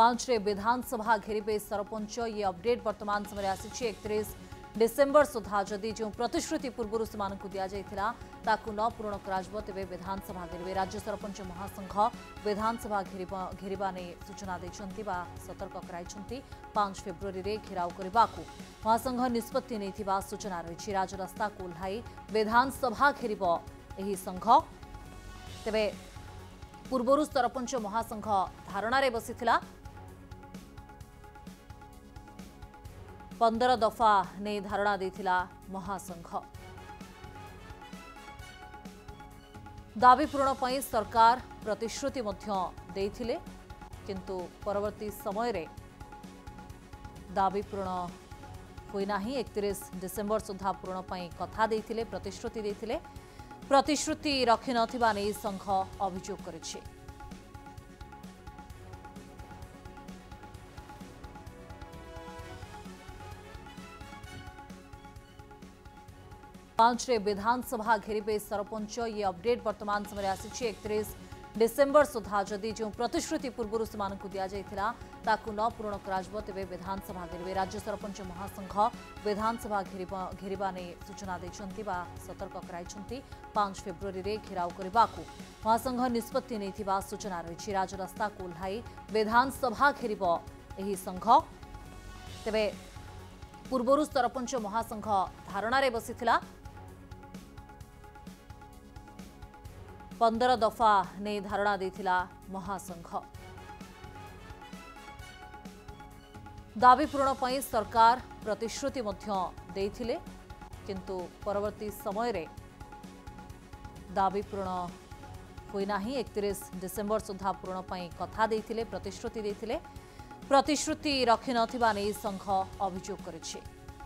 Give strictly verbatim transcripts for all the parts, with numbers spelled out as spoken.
पांच रे विधानसभा घेरिबे सरपंच ये अपडेट वर्तमान समय आसी एकतीस डिसेम्बर सुधा जदि जो प्रतिश्रुति पूर्व से दिया न पूरण करे विधानसभा घेरिबे। राज्य सरपंच महासंघ विधानसभा घेरिबा ने सूचना देछंती बा सतर्क कराइछंती। पांच फेब्रुआरी रे घेराव करने को महासंघ निष्पत्ति नैथिबा सूचना रही। राजरास्ता को ओह्लाई विधानसभा घेरिब एही संघ। तेबे पूर्वरु सरपंच महासंघ धारणा रे बसिथिला। पंदर दफा ने धारणा देथिला महासंघ। दाबी पूरण पई सरकार प्रतिश्रुति मध्य देथिले, किंतु परवर्ती समय रे दाबी पूरण होई नाही। एकतीस डिसेम्बर सुधा पूरण पई कथा देथिले, प्रतिश्रुति देथिले, प्रतिश्रुति रखि नथिबा नै संघ अभियोग करिछि। पांच रे विधानसभा घेरिबे सरपंच ये अपडेट वर्तमान समय आसी एकतीस डिसेम्बर सुधा जदि जो प्रतिश्रुति पूर्व से दिया न पूरण करे विधानसभा घेरिबे। राज्य सरपंच महासंघ विधानसभा घेरिबा ने सूचना देछंती बा सतर्क कराइछंती। पांच फेब्रुआरी रे घेराव करने को महासंघ निष्पत्ति नैथिबा सूचना रही। राजरास्ता को ओह्लाई विधानसभा घेरिब एही संघ। तेबे पूर्वरु सरपंच महासंघ धारणा रे बसिथिला। पंदर दफा ने धारणा देथिला महासंघ। दाबी पूरण पई सरकार प्रतिश्रुति मध्य देथिले, किंतु परवर्ती समय रे दाबी पूरण होई नाही। एकतीस डिसेम्बर सुधा पूरण पई कथा देथिले, प्रतिश्रुति देथिले, प्रतिश्रुति रखि नथिबा नै संघ अभियोग करिछि।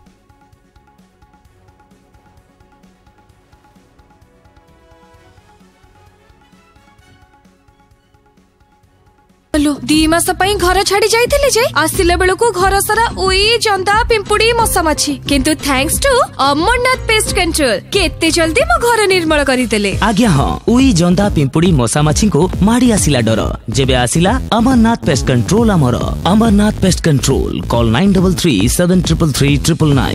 दी मास घर छाड़ी जाइथिले जे आसिले बेलको घर सारा उई जंदा पिंपुड़ी मशा माछी, किंतु thanks to Amarnath pest control केते जल्दी मो घर निर्मल करि देले। आज्ञा हां, उई जंदा पिंपुड़ी मशा माछी को माडी आसिला डर जेबे आसिला Amarnath pest control. Amar Amarnath pest control call nine three three seven three three triple nine.